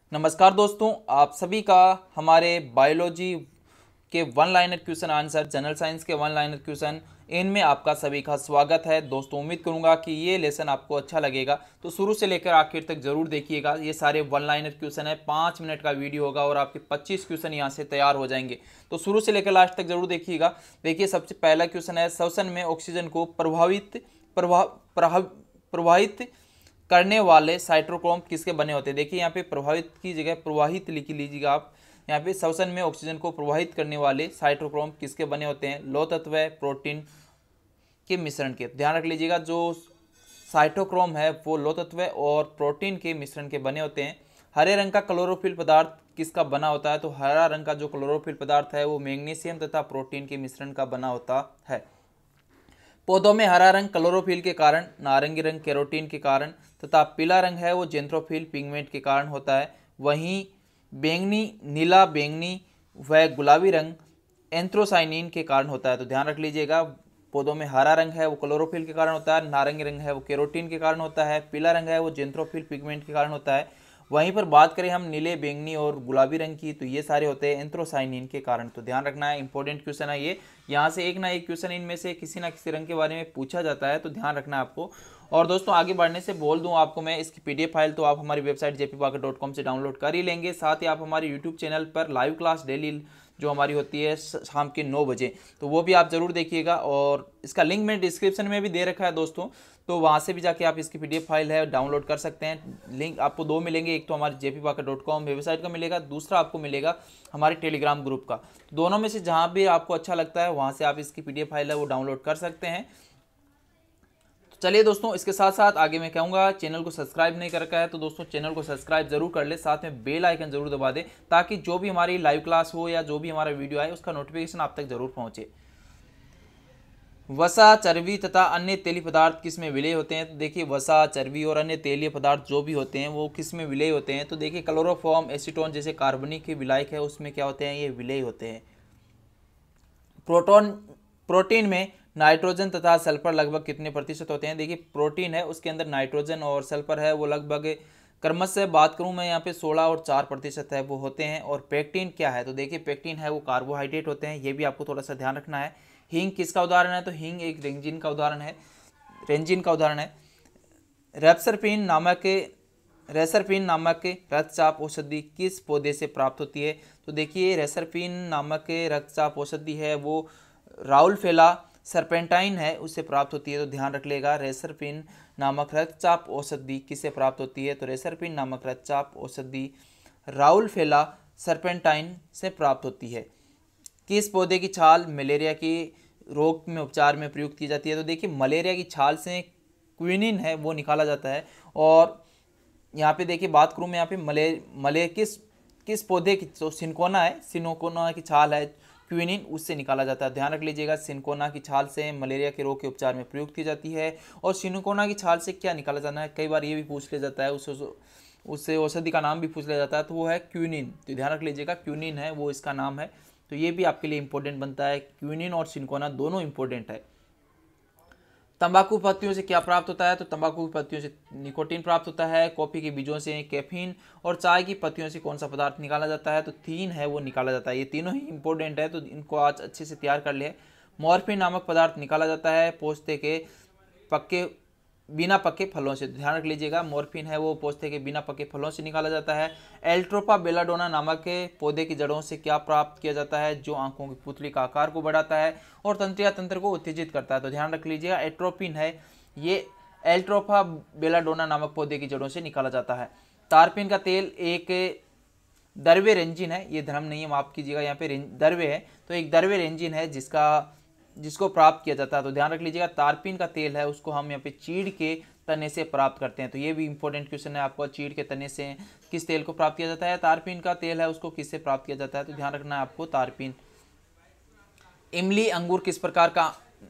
नमस्कार दोस्तों, आप सभी का हमारे बायोलॉजी के one liner question answer, general science के वन लाइनर क्वेश्चन, इनमें आपका सभी का स्वागत है। दोस्तों उम्मीद करूंगा कि ये लेसन आपको अच्छा लगेगा, तो शुरू से लेकर आखिर तक जरूर देखिएगा। ये सारे वन लाइनर क्वेश्चन है, 5 मिनट का वीडियो होगा और आपके 25 क्वेश्चन यहाँ से तैयार हो जाएंगे। तो शुरू से लेकर लास्ट तक जरूर देखिएगा। देखिए, सबसे पहला क्वेश्चन है, श्वसन में ऑक्सीजन को प्रवाहित करने वाले साइटोक्रोम किसके बने होते हैं। देखिए यहाँ पे प्रभावित की जगह प्रवाहित लिख लीजिएगा आप। यहाँ पे श्वसन में ऑक्सीजन को प्रवाहित करने वाले साइटोक्रोम किसके बने होते हैं, लौह तत्व प्रोटीन के मिश्रण के। ध्यान रख लीजिएगा, जो साइटोक्रोम है वो लौह तत्व और प्रोटीन के मिश्रण के बने होते हैं। हरे रंग का क्लोरोफिल पदार्थ किसका बना होता है, तो हरा रंग का जो क्लोरोफिल पदार्थ है वो मैग्नीशियम तथा प्रोटीन के मिश्रण का बना होता है। पौधों में हरा रंग क्लोरोफिल के कारण, नारंगी रंग कैरोटीन के कारण तथा पीला रंग है वो जेंथ्रोफिल पिगमेंट के कारण होता है। वहीं बैंगनी, नीला, बैंगनी व गुलाबी रंग एंथ्रोसाइनिन के कारण होता है। तो ध्यान रख लीजिएगा, पौधों में हरा रंग है वो क्लोरोफिल के कारण होता है, नारंगी रंग है वो कैरोटीन के कारण होता है, पीला रंग है वो जेंथ्रोफिल पिगमेंट के कारण होता है। वहीं पर बात करें हम नीले, बैंगनी और गुलाबी रंग की, तो ये सारे होते हैं एंथ्रोसाइनिन के कारण। तो ध्यान रखना है, इंपॉर्टेंट क्वेश्चन है ये। यहाँ से एक ना एक क्वेश्चन इनमें से किसी ना किसी रंग के बारे में पूछा जाता है, तो ध्यान रखना है आपको। और दोस्तों आगे बढ़ने से बोल दूं आपको मैं, इसकी पीडीएफ फाइल तो आप हमारी वेबसाइट jepybhakar.com से डाउनलोड कर ही लेंगे। साथ ही आप हमारे यूट्यूब चैनल पर लाइव क्लास डेली जो हमारी होती है शाम के 9 बजे, तो वो भी आप जरूर देखिएगा। और इसका लिंक मैंने डिस्क्रिप्शन में भी दे रखा है दोस्तों, तो वहाँ से भी जाके आप इसकी पीडीएफ फाइल है डाउनलोड कर सकते हैं। लिंक आपको 2 मिलेंगे, एक तो हमारे jepybhakar.com वेबसाइट का मिलेगा, दूसरा आपको मिलेगा हमारे टेलीग्राम ग्रुप का। दोनों में से जहाँ भी आपको अच्छा लगता है वहाँ से आप इसकी पीडीएफ फाइल है वो डाउनलोड कर सकते हैं। चलिए दोस्तों, इसके साथ साथ आगे मैं कहूँगा, चैनल को सब्सक्राइब नहीं कर रखा है तो दोस्तों चैनल को सब्सक्राइब जरूर कर ले, साथ में बेल आइकन जरूर दबा दे, ताकि जो भी हमारी लाइव क्लास हो या जो भी हमारा वीडियो आए उसका नोटिफिकेशन आप तक जरूर पहुँचे। वसा, चर्बी तथा अन्य तेलीय पदार्थ किस में विलय होते हैं। तो देखिए, वसा, चर्बी और अन्य तेलीय पदार्थ जो भी होते हैं वो किस में विलय होते हैं। तो देखिए, क्लोरोफॉर्म, एसीटोन जैसे कार्बनिक के विलायक है उसमें क्या होते हैं, ये विलय होते हैं। प्रोटीन में नाइट्रोजन तथा सल्फर लगभग कितने प्रतिशत होते हैं। देखिए, प्रोटीन है उसके अंदर नाइट्रोजन और सल्फर है वो लगभग, क्रमशः बात करूं मैं यहाँ पे 16 और 4% है वो होते हैं। और पेक्टिन क्या है, तो देखिए पेक्टिन है वो कार्बोहाइड्रेट होते हैं, ये भी आपको थोड़ा सा ध्यान रखना है। हींग किसका उदाहरण है, तो हींग एक रेंजिन का उदाहरण है, रेसरपिन नामक रक्तचाप औषधि किस पौधे से प्राप्त होती है। तो देखिए, रेसरपिन नामक रक्तचाप औषधि है वो राउलफेला सरपेंटाइन है उससे प्राप्त होती है। तो ध्यान रख लेगा, रेसरपिन नामक रक्तचाप औषधि किससे प्राप्त होती है, तो रेसरपिन नामक रक्तचाप औषधि राउलफेला सरपेंटाइन से प्राप्त होती है। किस पौधे की छाल मलेरिया की रोग में उपचार में प्रयुक्त की जाती है। तो देखिए, मलेरिया की छाल से क्विनिन है वो निकाला जाता है। और यहाँ पे देखिए, बात करूँ मैं यहाँ पे मले किस पौधे की, तो सिनकोना है, सिनकोना की छाल है क्विनिन, उससे निकाला जाता है। ध्यान रख लीजिएगा, सिनकोना की छाल से मलेरिया के रोग के उपचार में प्रयुक्त की जाती है। और सिनकोना की छाल से क्या निकाला जाना है, कई बार ये भी पूछ लिया जाता है, उससे औषधि का नाम भी पूछ लिया जाता है, तो वो है क्विनिन। तो ध्यान रख लीजिएगा, क्विनिन है वो इसका नाम है। तो ये भी आपके लिए इंपॉर्टेंट बनता है, क्विनिन और सिनकोना दोनों इंपॉर्टेंट है। तंबाकू पत्तियों से क्या प्राप्त होता है, तो तंबाकू पत्तियों से निकोटीन प्राप्त होता है, कॉफी के बीजों से कैफीन, और चाय की पत्तियों से कौन सा पदार्थ निकाला जाता है, तो थीन है वो निकाला जाता है। ये तीनों ही इंपॉर्टेंट है, तो इनको आज अच्छे से तैयार कर ले। मॉर्फिन नामक पदार्थ निकाला जाता है पोस्ते के बिना पके फलों से। ध्यान रख लीजिएगा, मॉर्फिन है वो पोस्ते के बिना पके फलों से निकाला जाता है। एल्ट्रोपा बेलाडोना नामक पौधे की जड़ों से क्या प्राप्त किया जाता है, जो आंखों की पुतली का आकार को बढ़ाता है और तंत्रिका तंत्र को उत्तेजित करता है। तो ध्यान रख लीजिएगा, एट्रोपिन है ये एल्ट्रोपा बेलाडोना नामक पौधे की जड़ों से निकाला जाता है। तारपीन का तेल एक द्रव्य रेंजिन है, ये धर्म नहीं है, माफ कीजिएगा, यहाँ पे द्रव्य है, तो एक द्रव्य रेंजिन है जिसको प्राप्त किया जाता है। तो ध्यान रख लीजिएगा, तारपीन का तेल है उसको हम यहाँ पे चीड़ के तने से प्राप्त करते हैं। तो ये भी इंपॉर्टेंट क्वेश्चन है आपको, चीड़ के तने से किस तेल को प्राप्त किया जाता है, तारपीन का तेल है उसको किससे प्राप्त किया जाता है। तो ध्यान रखना है आपको, तारपीन। इमली अंगूर किस प्रकार का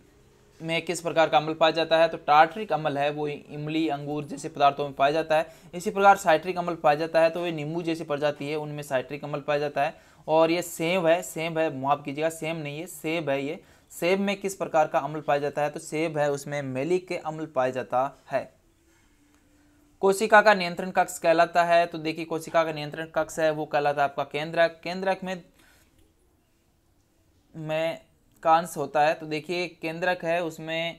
अम्ल पाया जाता है, तो टार्टरिक अम्ल है वो इमली अंगूर जैसे पदार्थों में पाया जाता है। इसी प्रकार साइट्रिक अम्ल पाया जाता है, तो ये नींबू जैसी प्रजाति है उनमें साइट्रिक अम्ल पाया जाता है। और ये सेब है, माफ कीजिएगा, सेम नहीं है, सेब है ये। सेब में किस प्रकार का अम्ल पाया जाता है, तो सेब है उसमें मैलिक के अम्ल पाया जाता है। कोशिका का नियंत्रण कक्ष कहलाता है, तो देखिए कोशिका का नियंत्रण कक्ष है वो कहलाता है आपका केंद्रक। केंद्रक में कांस होता है, तो देखिए केंद्रक है उसमें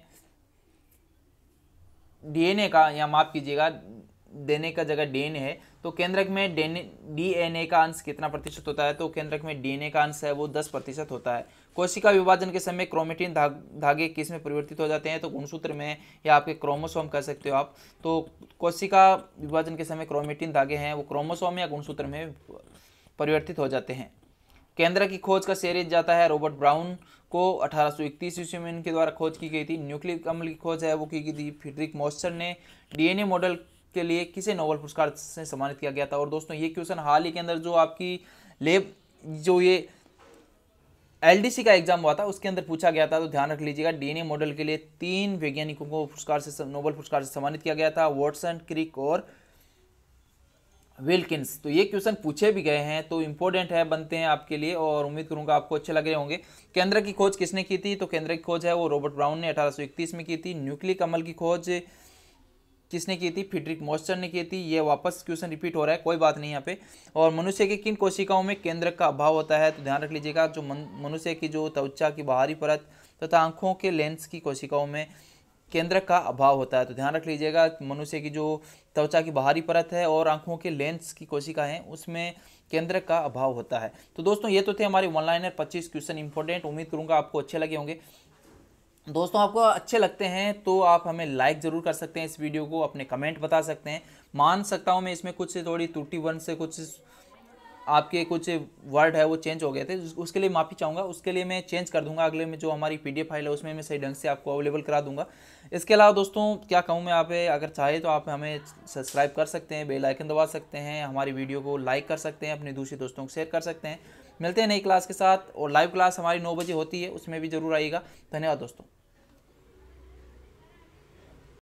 डीएनए का, या माफ कीजिएगा देने का जगह डीएनए है, तो केंद्रक में डीएनए का अंश कितना प्रतिशत होता है, तो केंद्रक में डीएनए का अंश है वो 10% होता है। कोशिका विभाजन के समय क्रोमेटिन धागे किस में परिवर्तित हो जाते हैं, तो गुणसूत्र में, या आपके क्रोमोसोम कह सकते हो आप। तो कोशिका विभाजन के समय क्रोमेटिन धागे हैं वो क्रोमोसोम या गुणसूत्र में परिवर्तित हो जाते हैं। केंद्र की खोज का श्रेय जाता है रॉबर्ट ब्राउन को। 1831 ईस्वी में इनके द्वारा खोज की गई थी। न्यूक्लिक अम्ल की खोज है वो की गई थी फ्रीडरिक मॉस्टर ने। डीएनए मॉडल के लिए किसे नोबेल पुरस्कार से सम्मानित किया गया था। और दोस्तों ये क्वेश्चन हाल ही के अंदर जो आपकी लेब जो ये एलडीसी का एग्जाम हुआ था उसके अंदर पूछा गया था, तो ध्यान रख लीजिएगा। डीएनए मॉडल के लिए 3 वैज्ञानिकों को पुरस्कार से नोबेल पुरस्कार से सम्मानित किया गया था, वॉटसन, क्रिक और विल्किंस। तो ये क्वेश्चन पूछे भी गए हैं, तो इंपॉर्टेंट है, बनते हैं आपके लिए, और उम्मीद करूंगा आपको अच्छे लग रहे होंगे। केंद्र की खोज किसने की थी, तो केंद्र की खोज है वो रॉबर्ट ब्राउन ने 1831 में की थी। न्यूक्लिक अम्ल की खोज किसने की थी, फ्रीडरिक मॉस्टर ने की थी। ये वापस क्वेश्चन रिपीट हो रहा है, कोई बात नहीं यहाँ पे। और मनुष्य की किन कोशिकाओं में केंद्रक का अभाव होता है, तो ध्यान रख लीजिएगा जो मनुष्य की जो त्वचा की बाहरी परत तथा आंखों के लेंस की कोशिकाओं में केंद्रक का अभाव होता है। तो ध्यान रख लीजिएगा मनुष्य की जो त्वचा की बाहरी परत है और आंखों के लेंस की कोशिका है उसमें केंद्रक का अभाव होता है। तो दोस्तों ये तो थे हमारे वन लाइनर 25 क्वेश्चन इंपॉर्टेंट। उम्मीद करूंगा आपको अच्छे लगे होंगे। दोस्तों आपको अच्छे लगते हैं तो आप हमें लाइक ज़रूर कर सकते हैं, इस वीडियो को अपने कमेंट बता सकते हैं। मान सकता हूं मैं इसमें कुछ से थोड़ी त्रुटि वन से कुछ आपके कुछ वर्ड है वो चेंज हो गए थे, उसके लिए माफ़ी चाहूँगा। उसके लिए मैं चेंज कर दूंगा, अगले में जो हमारी पीडीएफ फाइल है उसमें मैं सही ढंग से आपको अवेलेबल करा दूंगा। इसके अलावा दोस्तों क्या कहूँ मैं, आप अगर चाहे तो आप हमें सब्सक्राइब कर सकते हैं, बेल आइकन दबा सकते हैं, हमारी वीडियो को लाइक कर सकते हैं, अपने दूसरे दोस्तों को शेयर कर सकते हैं। मिलते हैं नई क्लास के साथ, और लाइव क्लास हमारी 9 बजे होती है, उसमें भी जरूर आइएगा। धन्यवाद दोस्तों।